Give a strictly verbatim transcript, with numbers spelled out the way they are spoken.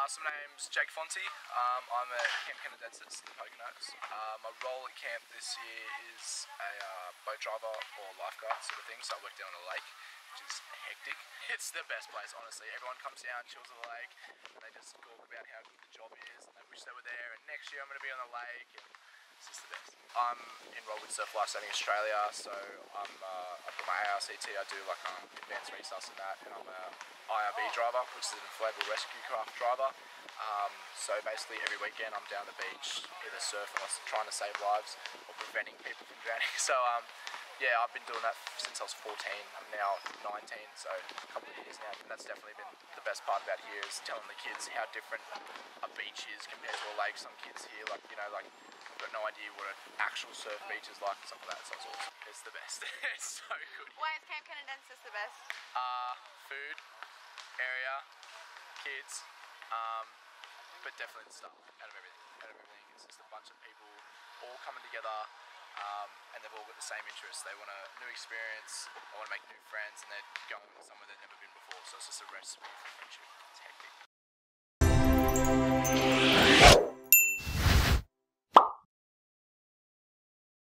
so my name's Jake Fonte. Um, I'm at Camp Canadensis, the Poconos. Uh, my role at camp this year is a uh, boat driver or lifeguard sort of thing, so I work down on the lake, which is hectic. It's the best place, honestly. Everyone comes down, chills at the lake, and they just talk about how good the job is, and they wish they were there, and next year I'm going to be on the lake, and it's just the best. I'm enrolled with Surf Life Saving Australia, so I'm, uh, I've got my A R C T, I do like um, advanced resus and that, and I'm a I R B driver, which is an inflatable rescue craft driver. Um, so basically every weekend I'm down the beach, either surfing or trying to save lives, or preventing people from drowning. So um, yeah, I've been doing that since I was fourteen, I'm now nineteen, so a couple of years now, and that's definitely been the best part about here, is telling the kids how different a beach is compared to a lake. Some kids here, like, you know, like, got no idea what an actual surf beach is like and stuff like that, so it's awesome. It's the best. It's so good. Why is Camp Canadensis the best? Uh, food, area, kids, um, but definitely the stuff out of everything. Out of everything, it's just a bunch of people all coming together, um, and they've all got the same interests. They want a new experience, they want to make new friends, and they're going somewhere they've never been before. So it's just a recipe for friendship. It's